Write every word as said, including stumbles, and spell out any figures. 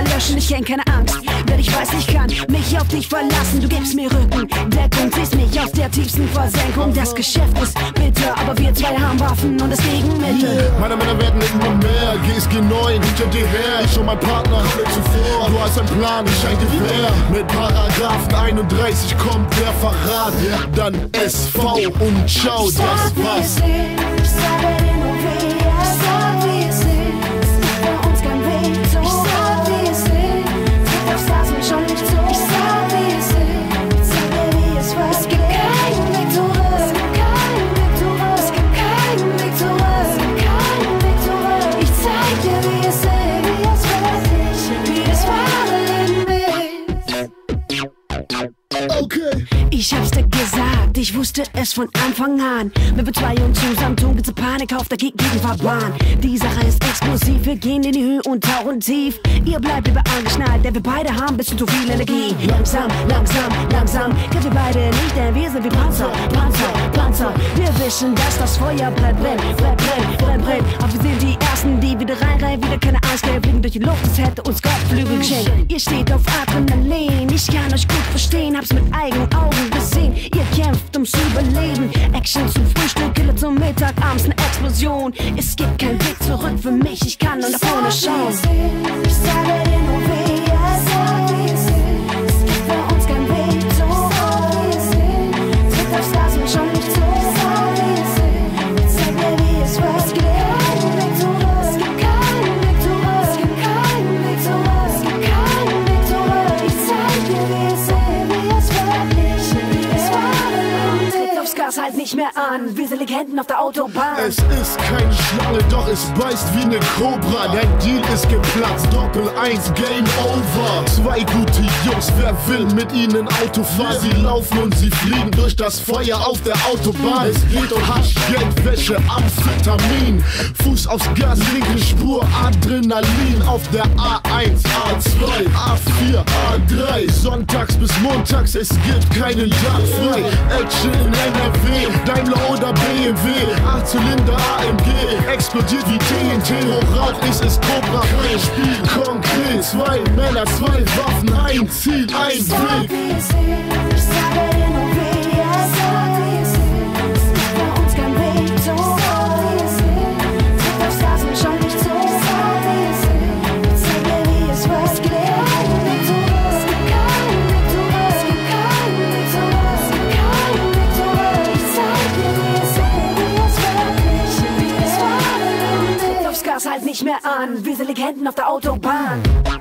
löschen. Ich kenn keine Angst, denn ich weiß, ich kann mich auf dich verlassen. Du gibst mir Rücken, Deckung, ziehst mich aus der tiefsten Versenkung. Das Geschäft ist bitter, aber wir zwei haben Waffen und das Gegenmittel. Meine Männer werden immer mehr, G S G neun, hinter dir her. Ich und mein Partner haben zuvor. Du hast einen Plan, ich ein Gewehr. Mit Paragraphen einunddreißig kommt der Verrat. Dann S V und ciao, das war's. Ich sage dir nur wie es sag, wie es ist. Es gibt für uns kein Weg zurück. Ich sag, wie es ist. Du darfst das mir schon nicht zu. Ich sag, wie es ist. Ich sag dir, wie es war. Es gibt keinen Weg zurück. Es gibt keinen Weg zurück. Es gibt keinen Weg zurück. Es gibt keinen Weg zurück. Ich zeig dir, wie es ist. Wie es wirklich, wie das wahre Leben ist. Okay. Ich hab's dir gesagt, ich wusste es von Anfang an. Wenn wir zwei uns zusammentun, gibt's Panik auf der Ge Gegenfahrbahn. Die Sache ist explosiv, wir gehen in die Höhe und tauchen tief. Ihr bleibt lieber angeschnallt, denn wir beide haben bisschen zu viel Energie. Langsam, langsam, langsam, können wir beide nicht, denn wir sind wie Panzer, Panzer, Panzer. Wir wissen, dass das Feuer bleibt, brennt, bleibt, brennt, brennt, brennt. Aber wir sind die Ersten, die wieder reinrennen, wieder keine Angst mehr, fliegen durch die Luft, es hätte uns Gott Flügel geschenkt. Ihr steht auf Adrenalin, ich kann euch gut verstehen, hab's mit eigenen Augen gesehen. Ihr kämpft ums Überleben, Action zum Frühstück, Killer zum Mittag, abends eine Explosion. Es gibt keinen Weg zurück für mich, ich kann nur nach vorne schauen. Ich sage dir nur, wie es sagt, wie es ist. Es gibt für uns keinen Weg zurück, wie es ist. Du darfst das mir schon nicht zu. Sag, wie es ist. Ich zeig dir, wie es war. Es gibt keinen Weg zurück. Es gibt keinen Weg zurück. Es gibt keinen Weg zurück. Es gibt keinen Weg zurück. Ich zeig dir, wie es ist, wie es wirklich, wie es war. Tritt aufs Gas halt nicht mehr an, wir sind Legenden auf der Autobahn. Es ist keine Schlange, doch es beißt wie eine Cobra. Dein Deal ist geplatzt, Doppel eins, Game Over. Zwei gute Jungs, wer will mit ihnen Auto fahren? Sie laufen und sie fliegen durch das Feuer auf der Autobahn. Es geht um Hasch, Geldwäsche, Amphetamin. Fuß aufs Gas, linke Spur, Adrenalin. Auf der A eins, A zwei, A vier, A drei. Sonntags bis montags, es gibt keinen Tag frei. Action in N R W, Daimler oder B M W. acht Zylinder A M G, explodiert wie T N T. Hochrauch ist es Cobra, kein Spiel konkret. Zwei Männer, zwei Waffen, ein Ziel, ein Ich sag, Weg. wie es ist. Ich sage dir nur, wie es sagt, wie es ist. Es gibt für uns keinen Weg zurück, wie es ist. Du darfst das mir schon nicht zu. Sag, wie es ist. Ich zeig dir, wie es war. Es gibt keinen Weg zurück. Es gibt keinen Weg zurück. Es gibt keinen Weg zurück. Es gibt keinen Weg zurück. Ich zeig dir, wie es ist, wie es wirklich, wie es war. Tritt aufs Gas halt nicht mehr an, wir sind Legenden auf der Autobahn.